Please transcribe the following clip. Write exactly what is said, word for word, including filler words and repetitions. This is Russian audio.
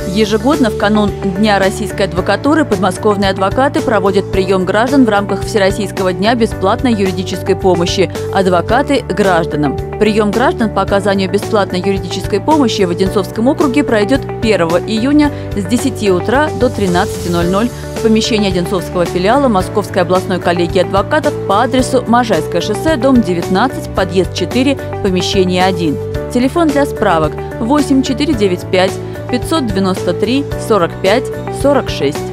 Ежегодно в канун Дня российской адвокатуры подмосковные адвокаты проводят прием граждан в рамках Всероссийского дня бесплатной юридической помощи «Адвокаты гражданам». Прием граждан по оказанию бесплатной юридической помощи в Одинцовском округе пройдет первого июня с десяти утра до тринадцати ноль-ноль в помещении Одинцовского филиала Московской областной коллегии адвокатов по адресу Можайское шоссе, дом девятнадцать, подъезд четыре, помещение один. Телефон для справок восемь четыре девять пять пятьсот девяносто три сорок пять сорок шесть.